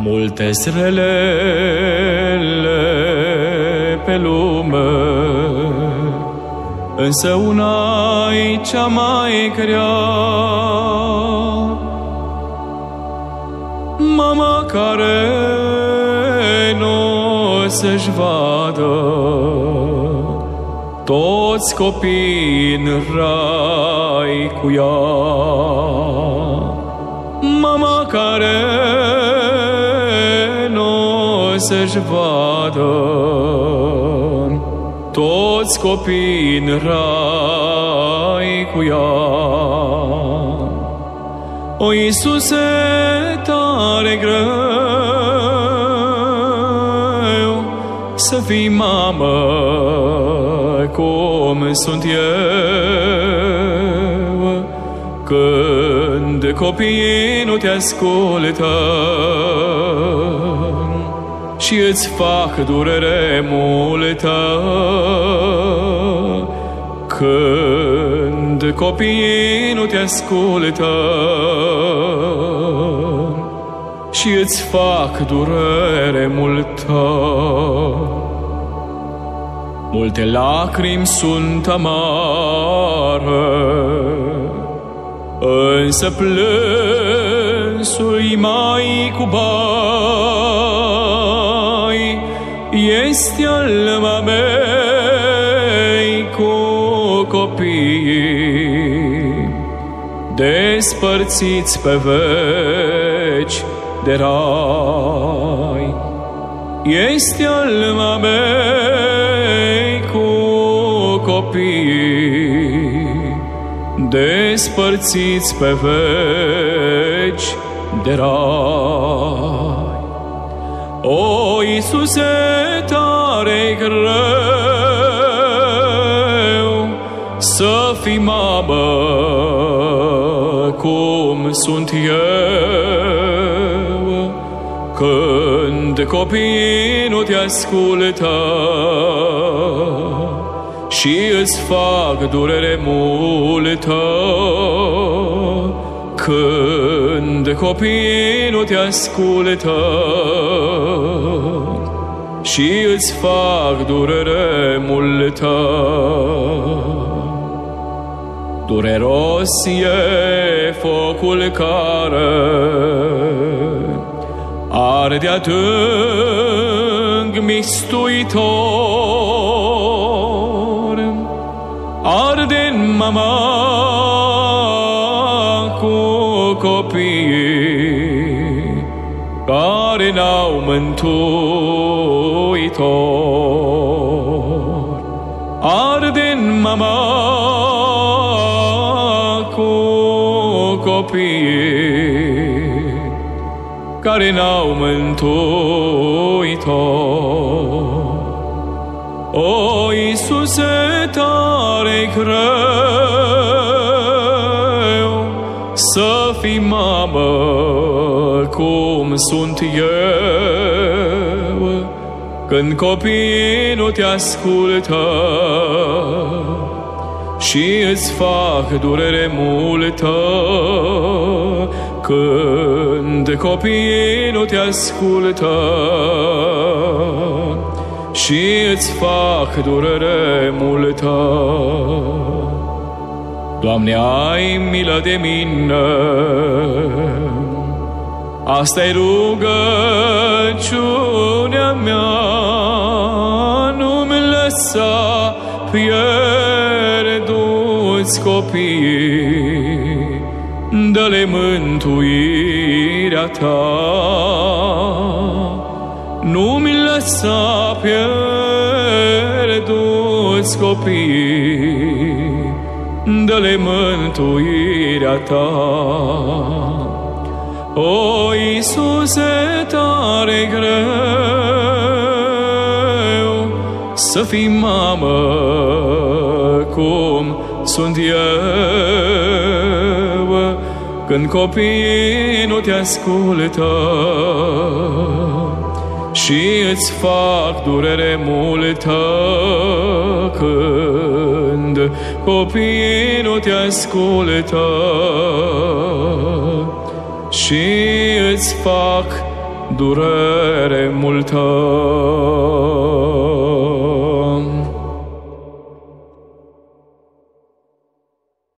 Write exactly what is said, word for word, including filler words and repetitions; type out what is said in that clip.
Multe zrelele pe lume, însă una-i cea mai grea. Mama care nu să-și vadă toți copiii în rai cu ea. Mama care nu să-și vadă toți copiii în rai cu ea. O, Iisuse, tare greu să fii mamă cum sunt eu, când copiii nu te ascultă și îți fac durere multă, când copiii nu te ascultă și îți fac durere multă. Multe lacrimi sunt amare, însă plânsul mai cu bai este al mamei cu copiii despărțiți pe veci de rai. Este al mamei cu copiii despărțiți pe veci de rai. O, Iisuse, tare greu să fii mamă cum sunt eu, când copiii nu te ascultă și îți fac durere multă, când copiii nu te ascultă și îți fac durere multă. Dureros e focul care arde adânc mistuitor, arde-n mama cu copiii care n-au mântuitor, arde-n mama cu copiii care n-au mântuitor. O, Iisuse, tare greu să fii mamă cum sunt eu, când copiii nu te ascultă și îți fac durere multă, când copiii nu te ascultă și îți fac durere multă. Doamne, ai milă de mine, asta-i rugăciunea mea, nu-mi lăsa pierduți copiii, dă-le mântuirea ta. Nu-mi lăsa pierduți copiii, dă-le mântuirea ta. O, Iisuse, tare greu să fii mamă cum sunt eu, când copiii nu te ascultă și îți fac durere multă, când copiii nu te ascultă și îți fac durere multă.